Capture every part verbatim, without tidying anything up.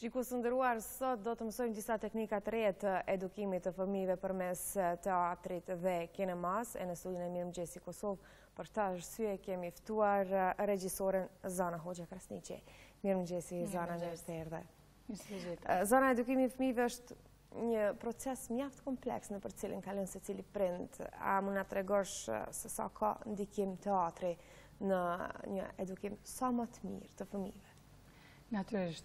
Shikues të nderuar, sot do të mësojmë disa teknika të reja të edukimit të fëmijëve përmes teatrit dhe kinemas. E në studion e Mëngjesit Kosovë, për këtë arsye kemi ftuar regjisoren Zana Hoxha Krasniqi. Mirëmëngjesi Zana, mirë se erdhe. Zana, edukimi i fëmijëve është një proces mjaft kompleks në për cilin kalon secili prind. A mund na tregosh se sa ka ndikim teatri në një edukim sa më të mirë të fëmijëve? Natyrisht,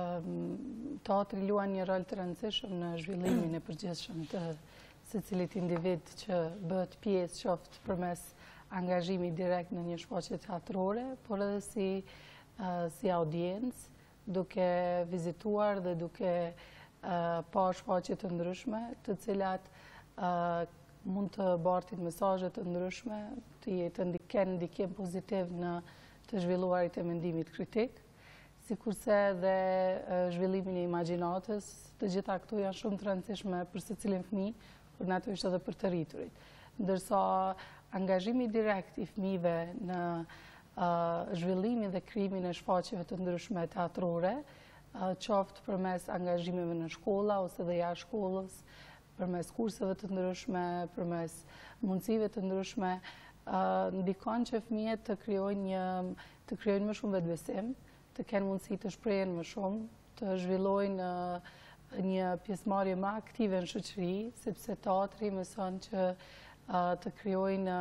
teatri luan një rol të rëndësishëm në zhvillimin e përgjithshëm të secilit individ që bëhet pjesë qoftë përmes angazhimit direkt në një shfaqje teatrore, por edhe si, si audiencë, duke vizituar dhe duke pa shfaqje të ndryshme, të cilat mund të bartin mesazhe të ndryshme, të jetë kenë ndikim pozitiv në të zhvilluarit e mendimit kritik, sikurse dhe zhvillimin e imagjinatës. Të gjitha këto janë shumë të rëndësishme për secilin fëmijë, por natyrisht edhe për të rriturit. Ndërsa angazhimi direkt i fëmijëve në zhvillimin dhe krijimin e shfaqjeve të ndryshme teatrore, qoftë përmes angazhimeve në shkolla ose dhe jashtë shkollës, përmes kurseve të ndryshme, përmes mundësive të ndryshme, ndikon që fëmijët të krijojnë një të krijojnë më shumë vetbesim, të kenë mundësi të shprehen më shumë, të zhvillojnë një pjesëmarrje më aktive në shoqëri, sepse teatri mëson që të krijojnë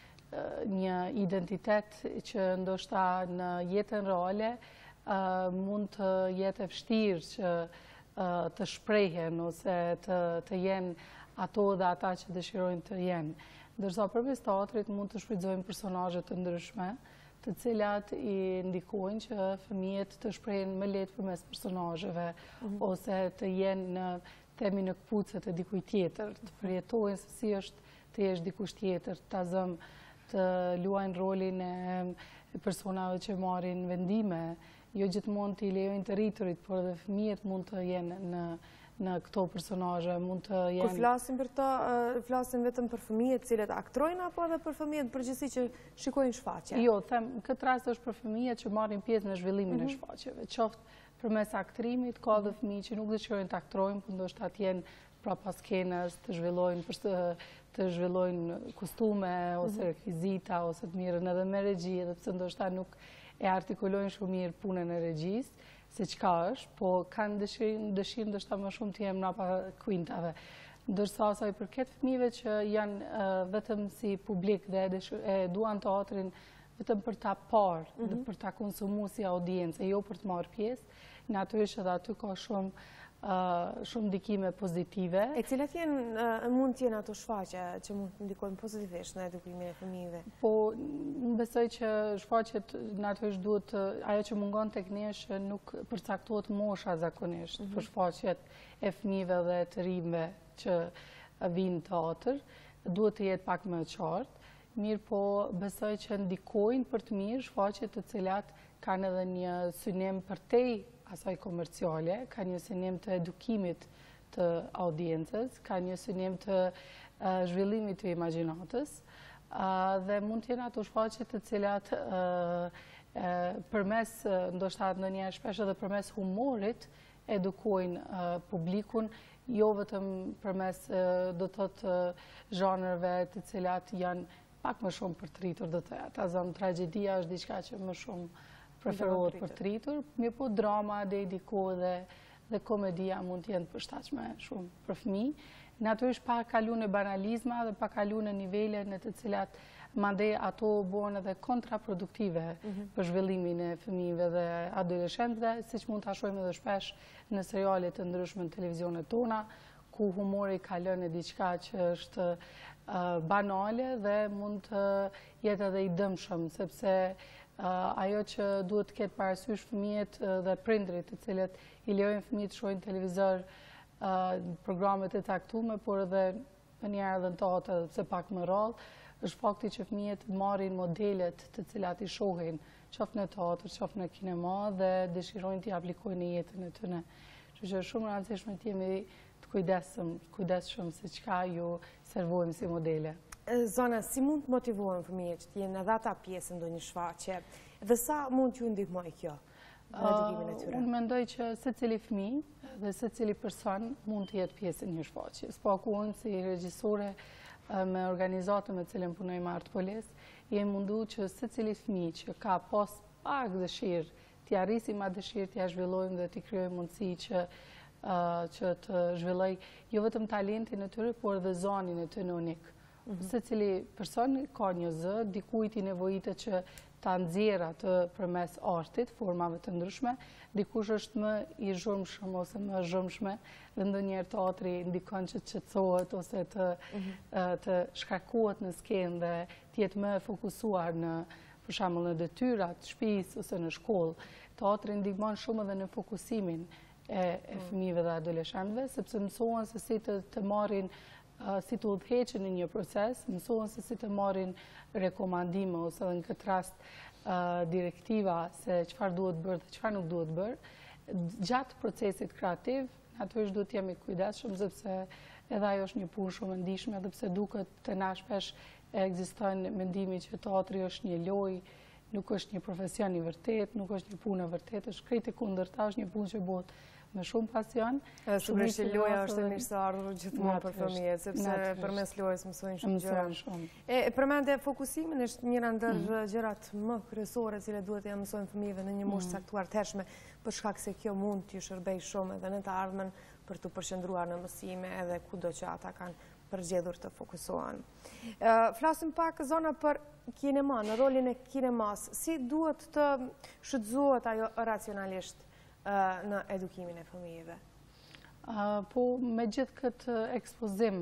një identitet që ndoshta në jetën reale mund të jetë e vështirë që të shprehen ose të, të jenë ato dhe ata që dëshirojnë të jenë. Ndërsa përmes teatrit mund të shfrytëzojmë personazhe të ndryshme, të cilat i ndikojnë që fëmijët të shprehen më lehtë përmes personazheve, mm-hmm. ose të jenë në themi në këpucët e dikujt tjetër, të përjetojnë se si është të jesh dikush tjetër, të azëm të luajnë rolin e personave që marrin vendime, jo gjithmonë të i lejojnë të rriturit, por edhe fëmijët mund të jenë në në këto personazhe, mund të jenë... Kur flasim për to, flasim vetëm për fëmijët cilët aktrojnë, apo edhe për fëmijët përgjithësi që shikojnë shfaqje? Jo, them, këtë rast është për fëmijët që marrin pjesë në zhvillimin mm-hmm. e shfaqjeve. Qoftë përmes aktrimit, ka dhe fëmijë që nuk dëshirojnë të aktrojnë, por ndoshta të jenë prapa skenës, të zhvillojnë të zhvillojnë kostume ose mm-hmm. rekvizita, ose të mirën edhe me regji, edhe pse ndoshta nuk e artikulojnë shumë mirë punën e regjisë, se qka është, po kanë dëshirë ndështë më shumë të jemë napa kuintave. Ndërsa asaj përket fëmijëve që janë uh, vetëm si publik dhe e duan teatrin vetëm për ta parë, mm -hmm. dhe për ta konsumu si audiencë, jo për të marrë pjesë, natyrisht edhe aty ka shumë Uh, shumë ndikime pozitive. E cilat janë, uh, mund të jenë ato shfaqje që mund të ndikojnë pozitivisht në edukimin e fëmijëve? Po, më besoj që shfaqjet natyrisht duhet, ajo që mungon tek ne është nuk përcaktohet mosha zakonisht, mm -hmm. për shfaqjet e fëmijëve dhe të rinjve që vinë në teatr, duhet të jetë pak më e qartë. Mirë po, besoj që ndikojnë për të mirë shfaqjet të cilat kanë edhe një synim përtej asaj komerciale, ka një synim të edukimit të audiencës, ka një synim të uh, zhvillimit të imagjinatës, uh, dhe mund të jenë ato shfaqje të cilat uh, uh, përmes, uh, ndoshta ndonjëherë shpesh edhe përmes humorit, edukojnë uh, publikun, jo vetëm përmes uh, do të thotë uh, zhanreve të cilat janë pak më shumë për të rritur do të thotë. Azam tragjedia është diçka që më shumë preferohet për të rritur, mirë po drama, dhe diko dhe, dhe komedia mund të jenë përshtatshme shumë për fëmijë. Natyrisht pa kalu në banalizma dhe pa kalu në nivele në të cilat mandej ato bëhen edhe kontraproduktive mm -hmm. për zhvillimin e fëmijëve dhe adoleshentëve, siç mund ta shohim edhe shpesh në seriale të ndryshme në televizionet tona, ku humori ka lënë diçka që është uh, banale dhe mund të jetë edhe i dëmshëm, sepse Uh, ajo që duhet të ketë parasysh fëmijët uh, dhe prindrit të cilët i lejojnë fëmijët të shohin televizor uh, programet e caktuara, por edhe njëherë edhe në teatr, pse pak më rrallë, është fakti që fëmijët marrin modelet të cilat i shohin, qoftë në teatr, qoftë në kinema, dhe dëshirojnë t'i aplikojnë në jetën e tyre. Kështu që është shumë e rëndësishme të jemi të kujdesshëm, kujdesshëm se çka ju servojmë si modele. Zana, si mund të motivohen fëmijët që të jenë edhe ata pjesë në ndonjë shfaqje? Dhe sa mund t'ju ndihmojë kjo? në edukimin e tyre? Unë mendoj që secili fëmijë dhe secili person mund të jetë pjesë e një shfaqje. Spaku unë si regjisore me organizatën me cilën punoj me Artpolis, jemi mundu që secili fëmijë që ka pas pak dëshirë, t'i arrisim atë dëshirë, t'i zhvillojmë dhe t'i krijojmë mundësi që që të zhvilloj jo vetëm talentin e tyre, por edhe zonin e tyre unik. Secili person ka një zë, dikujt i nevojitet që ta nxjerrë atë përmes artit, formave të ndryshme, dikush është më i zhurmshëm ose më zhurmshme, dhe ndonjëherë teatri ndikon që të qetësohet ose të të shkarkohet në skenë dhe të jetë më fokusuar në, për shembull, në detyrat të shtëpisë ose në shkollë. Teatri ndihmon shumë edhe në fokusimin e, e fëmijëve dhe adoleshentëve, sepse mësohen se si të, të marrin si të udhëheqen në një proces, mësohen se si të marrin rekomandime ose në këtë rast direktiva se çfarë duhet bërë dhe çfarë nuk duhet bërë. Gjatë procesit kreativ, natyrisht duhet jemi kujdesshëm sepse edhe ajo është një punë shumë e ndihshme, edhe pse duket të na shpesh ekziston mendimi që teatri është një lojë, nuk është një profesion i vërtet, nuk është një punë e vërtetë, është krejt e kundërta, është një punë që bëhet me shumë pasion. Edhe sigurisht që loja është e mirë se ardhur gjithmonë për fëmijët, sepse përmes lojës mësojnë shumë gjëra. E përmendje fokusimin është njëra ndër gjërat më kryesore që duhet t'ia mësojnë fëmijëve në një moshë caktuar të hershme, për shkak se kjo mund t'ju shërbejë shumë edhe në të ardhmen për të përqendruar në mësime edhe kudo që ata kanë përgjedhur të fokusohen. Flasim pak Zana për kinema, në rolin e kinemas, si duhet të shfrytëzohet ajo racionalisht në edukimin e fëmijëve? Po, me gjithë këtë ekspozim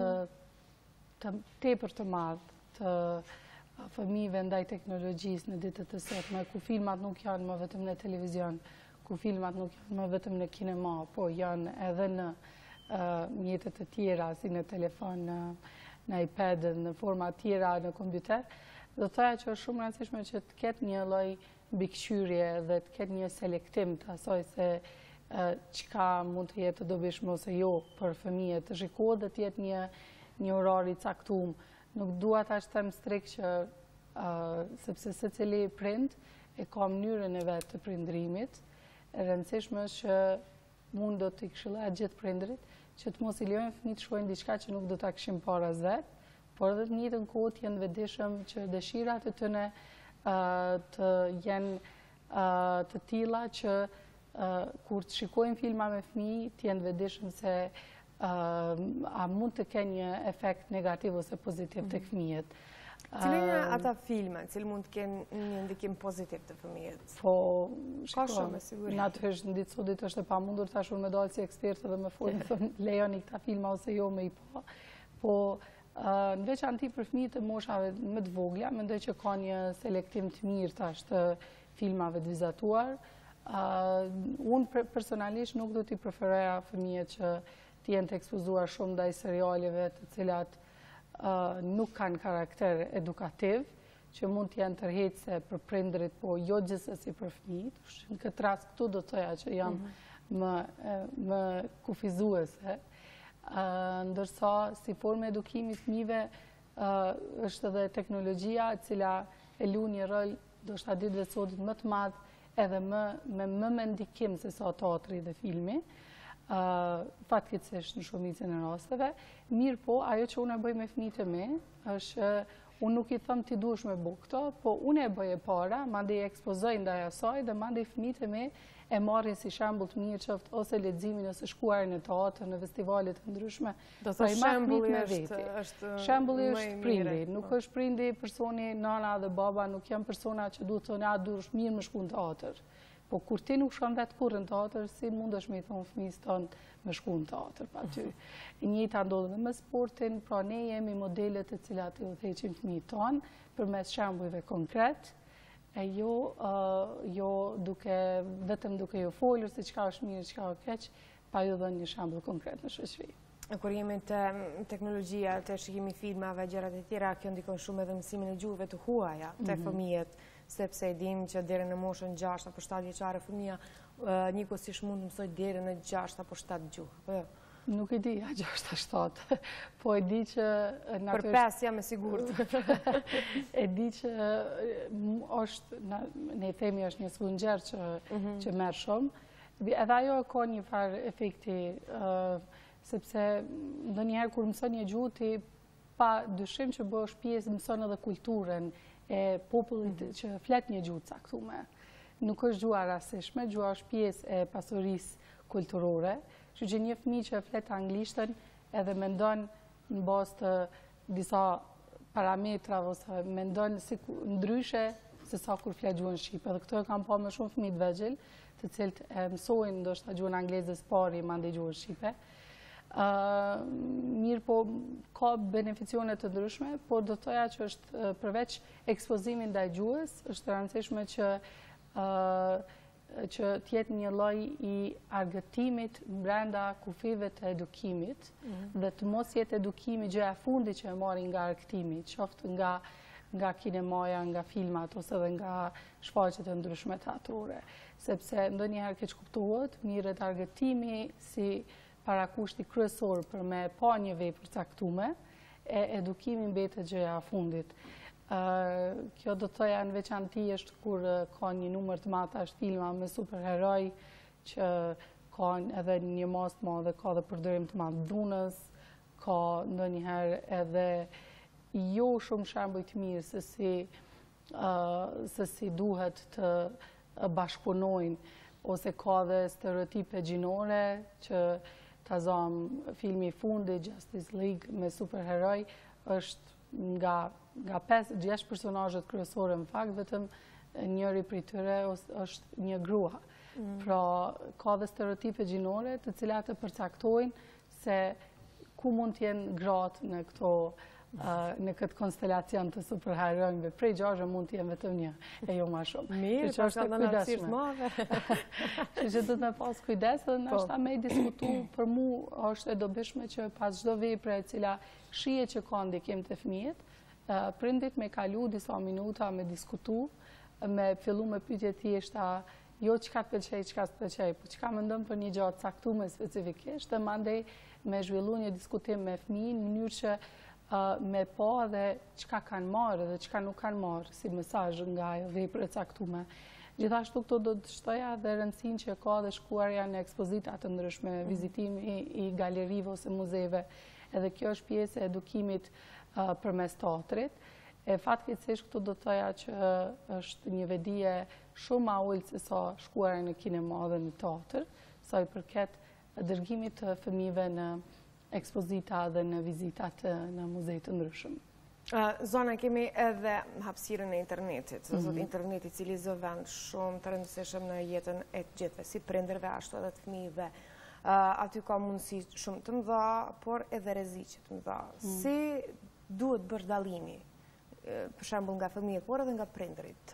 të tepër të madh të fëmijëve ndaj teknologjisë në ditët e sotme, ku filmat nuk janë më vetëm në televizion, ku filmat nuk janë më vetëm në kinema, po janë edhe në mjetet e tjera, si në telefon, në iPad, në forma tjera, në kompjuter, do thoya që është shumë e rëndësishme që të ketë një lloj mbikëqyrje dhe të ketë një selektim të asaj se çka mund të jetë dobishme ose jo për fëmijët, të shikohet dhe të jetë një një orar i caktuar. Nuk dua ta them strikt që sepse secili prind e ka mënyrën e vet të prindërimit. E rëndësishme është që mund do t'i këshilloj gjithë prindërit që të mos i lejojnë fëmijët të shkojnë diçka që nuk do ta kishin para as vet, por edhe në të njëjtën kohë të jenë vetëdijshëm që dëshirat e tyre të jenë të tilla që kur të shikojnë filma me fëmijë të jenë vetëdijshëm se a mund të kenë një efekt negativ ose pozitiv tek fëmijët. Cilë një ata filma, cilë mund të kenë një ndikim pozitiv të fëmijët? Po, ka shumë, sigurisht. Natyrisht, në ditë sotit është e pamundur tash unë me dalë si ekspert dhe me folë të lejoni këta filma ose jo me i pa. Po, në veçanti për fëmijët e moshave më të vogla, mendoj që ka një selektim të mirë tash të filmave të vizatuar. Unë personalisht nuk do t'i preferoja fëmijët që të jenë të ekspozuar shumë ndaj serialeve të cilat nuk kanë karakter edukativ, që mund të janë tërheqëse për prindërit, po jo gjithsesi për fëmijët. Në këtë rast këtu do të thoja që jam më kufizuese. Ndërsa si formë edukimi fëmijëve është edhe teknologjia e cila e lu një rol ndoshta ditëve të sotit më të madh edhe më me më me ndikim se sa teatri dhe filmi. Fatkeqësisht në shumicën e rasteve, mirë po ajo që unë e bëj me fëmijët e mi është unë nuk i them ti duhesh me bëj këto, po unë e bëj e para, mandej ekspozoj ndaj asaj dhe mandej fëmijët e mi e marrin si shembull të mirë qoftë ose leximin ose shkuarin në teatr, në festivale të ndryshme. Do të thotë shembulli është është shembulli është prindi, nuk është prindi personi nana dhe baba, nuk janë persona që duhet të thonë a duhesh mirë më shku në teatr. Po kur ti nuk shkon vetë kurrë në teatr, si mundesh me i thonë fëmijës tonë me shku në teatr pa ty. E njëjta ndodh edhe me sportin, pra ne jemi modelet e cilat i udhëheqin fëmijët tonë përmes shembujve konkret, e jo jo duke vetëm duke ju folur se çka është mirë, çka është keq, pa ju dhënë një shembull konkret në shoqëri. Kur jemi te teknologjia, te shikimi filmave, gjërat e tjera, kjo ndikon shumë edhe mësimin e gjuhëve të huaja te fëmijët, sepse e dim që deri në moshën gjashtë apo shtatë vjeçare fëmia njëkohësisht mund të mësoj deri në gjashtë apo shtatë gjuhë. Po jo. Nuk e di, a gjashtë a shtatë, po e di që... Për pes jam e sigurt. E di që është, ne themi është një sfungjer që merë shumë, edhe ajo ka një farë efekti, sepse ndonjëherë kur mëson një gjuhë ti pa dyshim që bësh pjesë mëson edhe kulturën e popullit që flet një gjuhë caktuar. Nuk është gjuha rastishme, gjuha është pjesë e pasurisë kulturore. Kështu që një fëmijë që flet anglishtën edhe mendon në bazë të disa parametrave ose mendon si ndryshe se sa kur flet gjuhën shqipe. Dhe këto e kam pa më shumë fëmijë të vegjël, të cilët e mësojnë ndoshta gjuhën angleze së pari mandej gjuhën shqipe. Uh, mirë po ka beneficione të ndryshme, por do të thoja që është uh, përveç ekspozimin ndaj gjuhës, është rëndësishme që uh, që tjetë një lloj i argëtimit brenda kufive të edukimit mm-hmm. dhe të mos jetë edukimi gjëja fundi që e marrin nga argëtimi, qoftë nga nga kinemaja, nga filmat ose edhe nga shfaqjet e ndryshme teatrore, sepse ndonjëherë keq kuptohet, mirët argëtimi si parakushti kryesor për me pa një vepër caktuar, e edukimi mbetet gjëja e fundit. Uh, kjo do të thoja në veçanti është kur uh, ka një numër të madh filma me superheroj që kanë edhe një mas të madhe, ka edhe përdorim të madh dhunës, ka ndonjëherë edhe jo shumë shembuj të mirë se si uh, se si duhet të uh, bashkëpunojnë, ose ka dhe stereotipe gjinore që ta zam filmi i fundit Justice League me superheroj është nga nga pesë gjashtë personazhet kryesore në fakt vetëm njëri prej tyre është një grua. Mm. Pra ka dhe stereotipe gjinore të cilat e përcaktojnë se ku mund të jenë gratë në këto uh, në këtë konstelacion të superherojve. Prej gjashtë mund të jenë vetëm një, e jo më shumë. Mirë, që është e kujdesshme. Që që do të pas kujdes dhe ndoshta me diskutu për mua është e dobishme që pas çdo vepre e cila shihet që ka ndikim te fëmijët, Uh, prindit me kalu disa minuta me diskutu, me fillu me pyetje thjeshta, jo çka të pëlqej, çka s'të pëlqej, po çka mendon për një gjë caktuar specifikisht, dhe mandej me zhvillu një diskutim me fëmijën në mënyrë që uh, me pa edhe çka kanë marrë dhe çka nuk kanë marrë si mesazh nga ajo vepër e caktuar. Gjithashtu këto do të shtoja dhe rëndësinë që ka dhe shkuarja në ekspozita të ndryshme, vizitimi i galerive ose muzeve, edhe kjo është pjesë e edukimit Uh, përmes teatrit. E fatkeqësisht këtu do të thoja që është një vedije shumë ma ulët se sa shkuara në kinema dhe në teatr, sa i përket dërgimit të fëmijëve në ekspozita dhe në vizitat në muze të ndryshëm. Uh, Zana, kemi edhe hapësirën e internetit, mm -hmm. interneti i cili zëvend shumë të rëndësishëm në jetën e të gjithëve, si prindërve ashtu edhe të fëmijëve. Uh, aty ka mundësi shumë të mëdha, por edhe rreziqe të mëdha. Mm. Si duhet bërë dallimi, për shembull nga fëmijët, por edhe nga prindrit,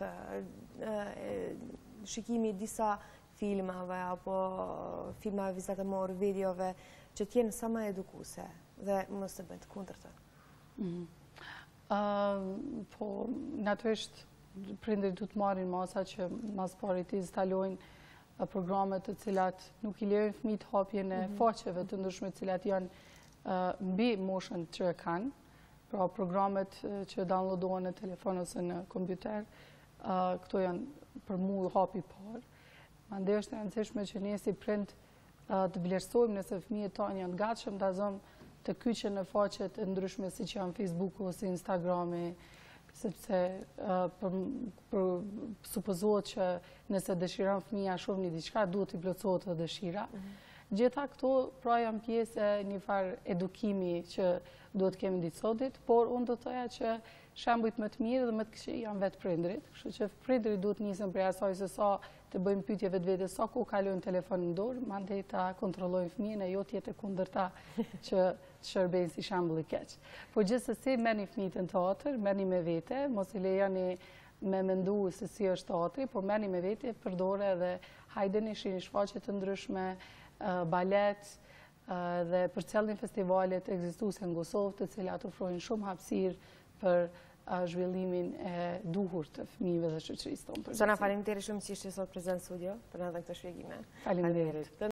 shikimi i disa filmave apo filmave vizatimor, videove që të jenë sa më edukuese dhe mos të bëjnë të kundërtën. Mm. Uh, po natyrisht prindrit duhet marrin masa që mas pari të instalojnë programe të cilat nuk i lejojnë fëmijët hapjen e faqeve të ndryshme të cilat janë uh, mbi moshën që e kanë. Pra programet që downloadohen në telefon ose në kompjuter, uh, këto janë për mu hapi parë. Mandej është e rëndësishme që ne si prind uh, të vlerësojmë nëse fëmijët tanë janë gatshëm ta zonë të kyqen në faqet e ndryshme siç janë Facebooku ose Instagrami, sepse uh, për, për supozohet që nëse dëshiron fëmija shumë një diçka, duhet të plotësohet të dëshira. Mm -hmm. Gjitha këto pra janë pjesë e një farë edukimi që duhet kemi ditë sotit, por unë do të thoja që shembujt më të mirë dhe më të këqij janë vetë prindrit, kështu që prindrit duhet nisën prej asaj se sa të bëjmë pyetje vetvete sa ku kalojnë telefonin në dorë, mandej ta kontrollojnë fëmijën e jo të jetë e kundërta që shërbejnë si shembull i keq. Por gjithsesi merrni fëmijët në teatr, merrni me vete, mos i lejoni me mendu se si është teatri, por merrni me vete, përdore edhe hajdeni shihni shfaqje të ndryshme, uh, balet, uh, dhe përcjellni festivalet ekzistuese në Kosovë, të cilat ofrojnë shumë hapësirë për uh, zhvillimin e duhur të fëmijëve dhe shoqërisë tonë. Zana, faleminderit shumë që ishte sot prezant në studio për edhe këtë shpjegime. Faleminderit.